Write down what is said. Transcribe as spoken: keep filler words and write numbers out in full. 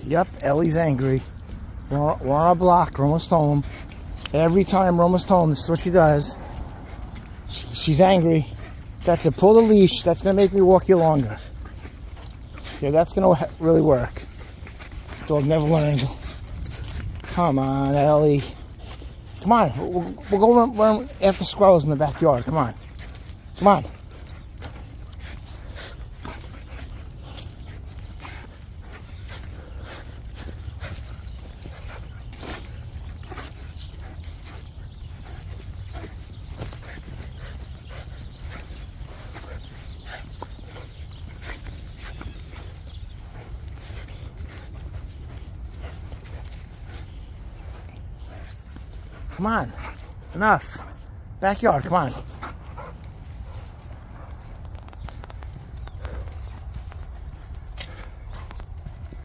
Yep, Ellie's angry. We're, we're on a block. We're almost home. Every time we're almost home, this is what she does. She, she's angry. That's it. Pull the leash. That's going to make me walk you longer. Yeah, that's going to really work. This dog never learns. Come on, Ellie. Come on. We'll, we'll go run, run after squirrels in the backyard. Come on. Come on. Come on. Enough. Backyard, come on.